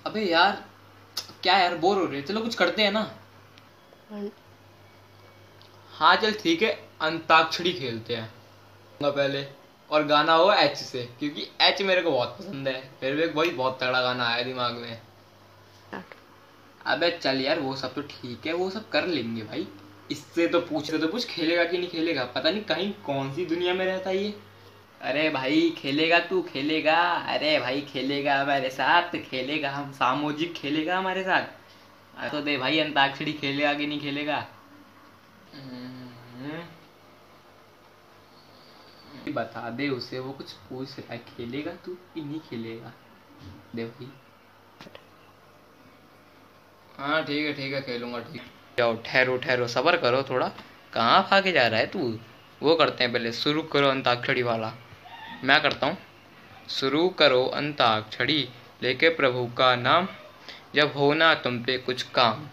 अबे यार क्या यार, बोर हो रहे, चलो कुछ करते हैं ना। हाँ चल ठीक है, अंताक्षरी खेलते हैं पहले। और गाना हो एच से, क्योंकि एच मेरे को बहुत पसंद है। मेरे को एक बहुत तगड़ा गाना आया दिमाग में। अबे चल यार, वो सब तो ठीक है, वो सब कर लेंगे भाई। इससे तो पूछ रहे तो पूछ, खेलेगा कि नहीं खेलेगा, पता नहीं कहीं कौन सी दुनिया में रहता है ये। अरे भाई खेलेगा, तू खेलेगा? अरे भाई खेलेगा हमारे साथ, खेलेगा हम सामूहिक, खेलेगा हमारे साथ। तो दे भाई, अंताक्षरी खेलेगा कि नहीं खेलेगा? बता दे उसे, वो कुछ पूछ रहा है, खेलेगा तू कि नहीं खेलेगा? दे भाई। हाँ ठीक है खेलूंगा, ठीक। जाओ ठहरो ठहरो, सब्र करो थोड़ा। कहाँ भागे जा रहा है तू? वो करते हैं पहले, शुरू करो अंताक्षरी वाला। मैं करता हूँ। शुरू करो अंताक्षरी, लेके प्रभु का नाम, जब होना तुम पे कुछ काम।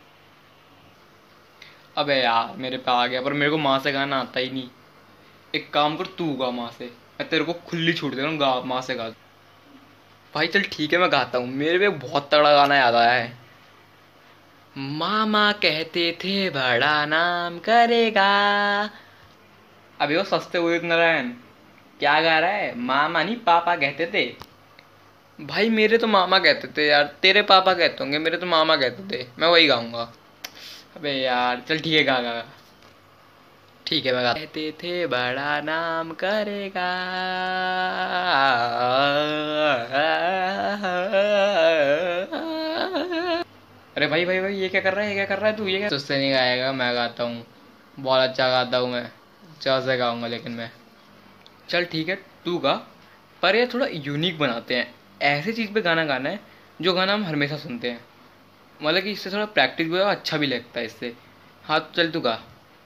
अबे यार मेरे पे आ गया, पर मेरे को माँ से गाना आता ही नहीं। एक काम कर, तू गा माँ से, मैं तेरे को खुली छूट दे रहा हूँ, गा माँ से गा। भाई चल ठीक है, मैं गाता हूँ। मेरे पे बहुत तगड़ा गाना याद आया है। मामा कहते थे बड़ा नाम करेगा। अबे वो सस्ते उदित नारायण क्या गा रहा है? मामा नहीं पापा कहते थे। भाई मेरे तो मामा कहते थे यार, तेरे पापा कहते होंगे, मेरे तो मामा कहते थे। मैं वही गाऊंगा। अबे यार चल ठीक है, गा गा गा। ठीक है मैं गा। कहते थे बड़ा नाम करेगा, अरे भाई भाई भाई, ये क्या कर रहा है, ये क्या कर रहा है तू? ये क्या? तुझसे नहीं गाएगा, मैं गाता हूँ, बहुत अच्छा गाता हूँ मैं। चाह से गाऊंगा लेकिन मैं। चल ठीक है तू गा, पर ये थोड़ा यूनिक बनाते हैं। ऐसी चीज़ पे गाना गाना है जो गाना हम हमेशा सुनते हैं, मतलब कि इससे थोड़ा प्रैक्टिस भी होगा, अच्छा भी लगता है इससे। हाँ तो चल तू गा।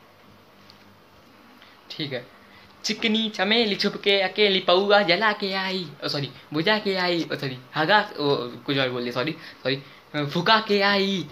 ठीक है। चिकनी चमेली छुप के अकेली पौआ जला के आई, सॉरी बुझा के आई, सॉरी हगा, कुछ और बोल दिया, सॉरी सॉरी, फुका के आई।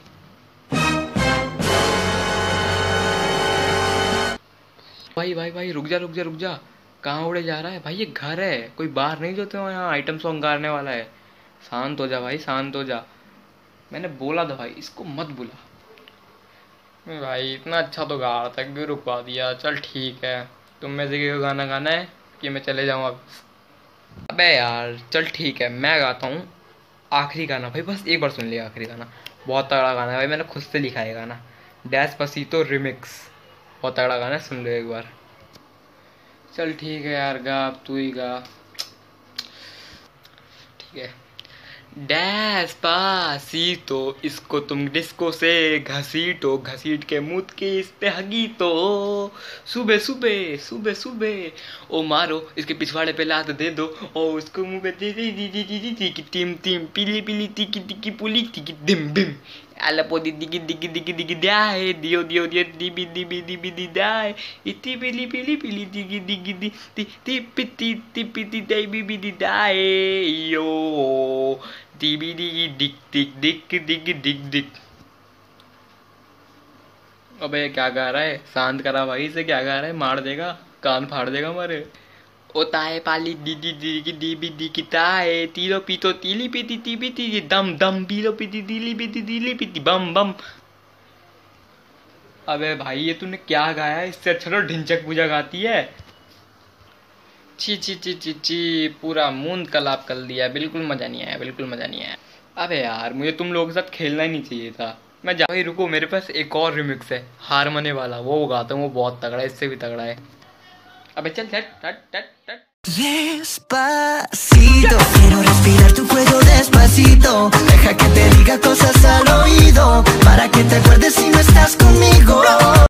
भाई भाई भाई रुक जा रुक जा रुक जा, कहाँ उड़े जा रहा है भाई? ये घर है, कोई बाहर नहीं जो तो यहाँ आइटम सॉन्ग गाने वाला है। शांत हो जा भाई, शांत हो जा। मैंने बोला था भाई इसको मत बुला। भाई इतना अच्छा तो गा रहा था, क्यों रुकवा दिया? चल ठीक है, तुम में से कोई गाना गाना है कि मैं चले जाऊँ अब? अबे यार चल ठीक है, मैं गाता हूँ आखिरी गाना भाई, बस एक बार सुन लिया आखिरी गाना। बहुत तगड़ा गाना है भाई, मैंने खुद से लिखा है गाना, डेस्पासितो रिमिक्स। बहुत तगड़ा गाना है, सुन लो एक बार। चल ठीक है यार, गा अब तू ही गा। ठीक है। डेस्पासितो, इसको तुम डिस्को से घसीटो, घसीट के मूत के इस पे हगीतो, सुबह सुबह सुबह सुबह ओ मारो, इसके पिछवाड़े पे लात दे दो, और उसको मुंह पे दे दे दी दी दी दी दी की टीम टीम पीली पीली तिकी तिकी पुली तिकी डिम बिम अलपो दी दिगी दिगी दिगी दिगी दाए दियो दियो दियो दिबी दिबी दिबी दी दाए इति पीली पीली पीली दिगी दिगी दी ती ती पिती ती पिती दे बीबी दी दाए यो दिबी दिगी दिक दिक दिक दिग दिग दिक। अबे क्या गा रहा है? शांत करा भाई से, क्या गा रहा है? मार देगा, कान फाड़ देगा हमारे। ओ ताए पाली दीदी दीदी दीबी दी ताए तीलो पीतो तीली पीती तीबी ती दम दम पीलो पीती तीली पीती तीली पीती बम बम। अबे भाई ये तूने क्या गाया है? इससे अच्छा तो ढिंचक पूजा गाती है। ची ची ची ची ची, पूरा मूंद कलाप कर दिया, बिल्कुल मजा नहीं आया, बिल्कुल मजा नहीं आया। अबे यार मुझे तुम लोगों के साथ खेलना ही नहीं चाहिए था। मैं जा भाई, रुको मेरे पास एक और रिमिक्स है हारमोनी वाला, वो गाता हूँ, वो बहुत तगड़ा है, इससे भी तगड़ा है। अबे चल चल टट टट टट। Despacito, quiero respirar tu cuello despacito, deja que te diga cosas al oído, para que te acuerdes si no estás conmigo.